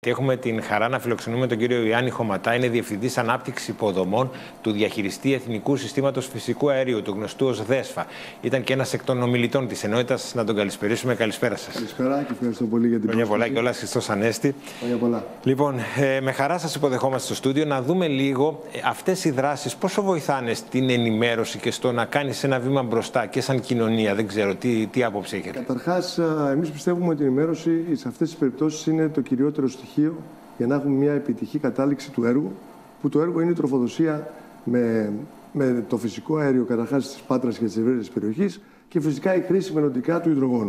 Έχουμε την χαρά να φιλοξενούμε τον κύριο Ιωάννη Χωματά, είναι Διευθυντής Ανάπτυξης Υποδομών του Διαχειριστή Εθνικού Συστήματος Φυσικού Αερίου, του γνωστού ως ΔΕΣΦΑ. Ήταν και ένας εκ των ομιλητών της ενότητας. Να τον καλησπερίσουμε. Καλησπέρα σας. Καλησπέρα και ευχαριστώ πολύ για την πρόσκληση. Χρόνια πολλά και όλα Χριστός Ανέστη. Χρόνια πολλά. Λοιπόν, με χαρά σας υποδεχόμαστε στο στούντιο να δούμε λίγο αυτές οι δράσεις πόσο βοηθάνε στην ενημέρωση και στο να κάνεις ένα βήμα μπροστά και σαν κοινωνία. Δεν ξέρω τι άποψη έχετε. Καταρχάς, εμείς πιστεύουμε ότι η ενημέρωση σε αυτές τις περιπτώσεις είναι το κυριότερο στοιχείο για να έχουμε μια επιτυχή κατάληξη του έργου, που το έργο είναι η τροφοδοσία με το φυσικό αέριο καταρχάς της Πάτρας και της ευρύτερης περιοχής και φυσικά η χρήση μελλοντικά του υδρογόνου.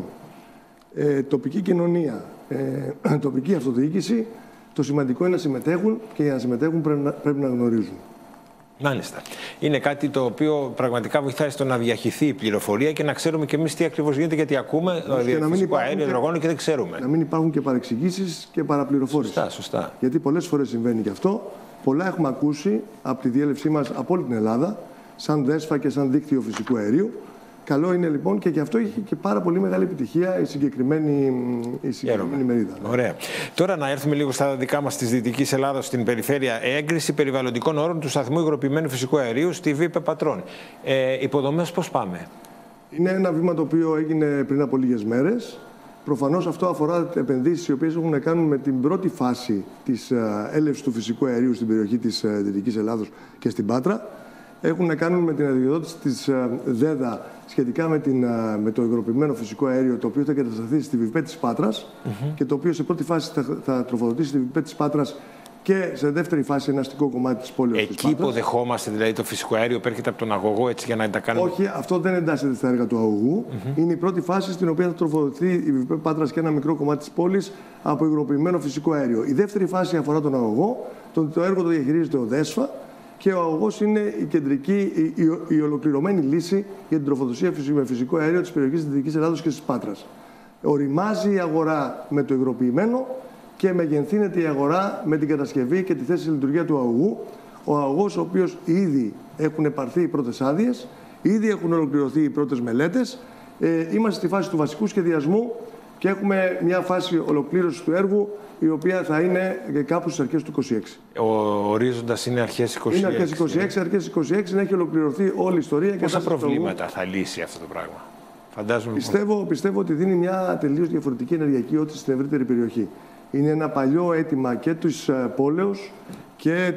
Τοπική κοινωνία, τοπική αυτοδιοίκηση, το σημαντικό είναι να συμμετέχουν και για να συμμετέχουν πρέπει να γνωρίζουν. Μάλιστα. Είναι κάτι το οποίο πραγματικά βοηθάει στο να διαχυθεί η πληροφορία και να ξέρουμε και εμείς τι ακριβώς γίνεται, γιατί ακούμε φυσικό αέριο, υδρογόνο και δεν ξέρουμε. Να μην υπάρχουν και παρεξηγήσεις και παραπληροφόρηση. Σωστά. Γιατί πολλές φορές συμβαίνει και αυτό. Πολλά έχουμε ακούσει από τη διέλευσή μας από όλη την Ελλάδα, σαν ΔΕΣΦΑ και σαν δίκτυο φυσικού αερίου. Καλό είναι λοιπόν και γι' αυτό είχε και πάρα πολύ μεγάλη επιτυχία η συγκεκριμένη μερίδα. Ωραία. Τώρα να έρθουμε λίγο στα δικά μας της Δυτικής Ελλάδας, στην περιφέρεια. Έγκριση περιβαλλοντικών όρων του σταθμού υγροποιημένου φυσικού αερίου στη ΒΥΠΕ Πατρών. Υποδομές πώς πάμε? Είναι ένα βήμα το οποίο έγινε πριν από λίγες μέρες. Προφανώς αυτό αφορά επενδύσεις οι οποίες έχουν να κάνουν με την πρώτη φάση της έλευσης του φυσικού αερίου στην περιοχή της Δυτικής Ελλάδος και στην Πάτρα. Έχουν να κάνουν με την αδειοδότηση της ΔΕΔΑ σχετικά με το υγροποιημένο φυσικό αέριο, το οποίο θα εγκατασταθεί στη ΒΥΠΕ της Πάτρας και το οποίο σε πρώτη φάση θα τροφοδοτήσει στη ΒΥΠΕ της Πάτρας και σε δεύτερη φάση ένα αστικό κομμάτι της πόλης της Πάτρας. Εκεί υποδεχόμαστε δηλαδή το φυσικό αέριο που έρχεται από τον αγωγό, έτσι για να τα κάνουμε? Όχι, αυτό δεν εντάσσεται στα έργα του αγωγού. Είναι η πρώτη φάση στην οποία θα τροφοδοτηθεί η ΒΥΠΕ Πάτρας και ένα μικρό κομμάτι της πόλης από υγροποιημένο φυσικό αέριο. Η δεύτερη φάση αφορά τον αγωγό. Το έργο το διαχειρίζεται ο ΔΕΣΦΑ. Και ο αγωγός είναι η κεντρική, η ολοκληρωμένη λύση για την τροφοδοσία με φυσικό αέριο της περιοχής της Δυτικής Ελλάδος και της Πάτρας. Οριμάζει η αγορά με το υγροποιημένο και μεγενθύνεται η αγορά με την κατασκευή και τη θέση σε λειτουργία του αγωγού. Ο αγωγός, ο οποίος ήδη έχουν πάρθει οι πρώτες άδειες, ήδη έχουν ολοκληρωθεί οι πρώτες μελέτες. Είμαστε στη φάση του βασικού σχεδιασμού και έχουμε μια φάση ολοκλήρωσης του έργου, η οποία θα είναι κάπου στις αρχές του 2026. Ο ορίζοντας είναι αρχές 2026. Είναι αρχές 2026, αρχές 2026 να έχει ολοκληρωθεί όλη η ιστορία. Πόσα προβλήματα θα λύσει αυτό το πράγμα? Φαντάζομαι. Πιστεύω ότι δίνει μια τελείως διαφορετική ενεργειακή όθηση στην ευρύτερη περιοχή. Είναι ένα παλιό αίτημα και της πόλεως και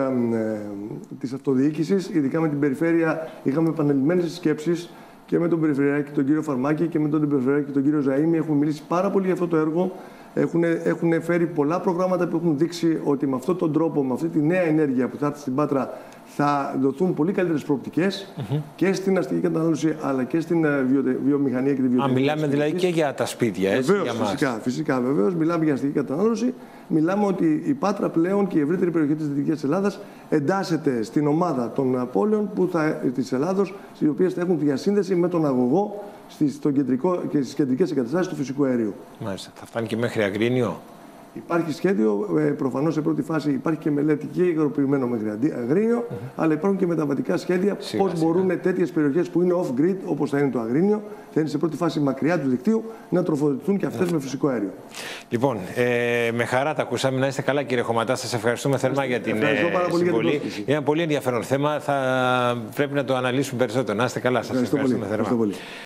της αυτοδιοίκησης, ειδικά με την περιφέρεια. Είχαμε επανελειμμένες σκέψεις και με τον Περιφερειάρχη τον κύριο Φαρμάκη και με τον Περιφερειάρχη τον κύριο Ζαΐμη. Έχουμε μιλήσει πάρα πολύ για αυτό το έργο. Έχουν φέρει πολλά προγράμματα που έχουν δείξει ότι με αυτόν τον τρόπο, με αυτή τη νέα ενέργεια που θα έρθει στην Πάτρα, θα δοθούν πολύ καλύτερες προοπτικές και στην αστική κατανάλωση αλλά και στην βιομηχανία και τη βιοτεχνία. Μιλάμε δηλαδή και για τα σπίτια, έτσι? Βεβαίως, φυσικά, βεβαίως. Μιλάμε για αστική κατανάλωση. Μιλάμε ότι η Πάτρα πλέον και η ευρύτερη περιοχή της Δυτικής Ελλάδας εντάσσεται στην ομάδα των πόλεων της Ελλάδος, οι οποίες θα έχουν διασύνδεση με τον αγωγό και στις κεντρικές εγκαταστάσεις του φυσικού αερίου. Μάλιστα. Θα φτάνει και μέχρι Αγρίνιο? Υπάρχει σχέδιο, προφανώς σε πρώτη φάση υπάρχει και μελέτη και υγροποιημένο μέχρι Αγρίνιο, αλλά υπάρχουν και μεταβατικά σχέδια πώς μπορούν τέτοιες περιοχές που είναι off-grid, όπως θα είναι το Αγρίνιο, θα είναι σε πρώτη φάση μακριά του δικτύου, να τροφοδοτηθούν και αυτές με φυσικό αέριο. Λοιπόν, με χαρά τα ακούσαμε. Να είστε καλά, κύριε Χωματά. Σας ευχαριστούμε θερμά για την συμβολή. Είναι ένα πολύ ενδιαφέρον θέμα. Θα πρέπει να το αναλύσουμε περισσότερο. Να είστε καλά. Σας ευχαριστούμε θερμά.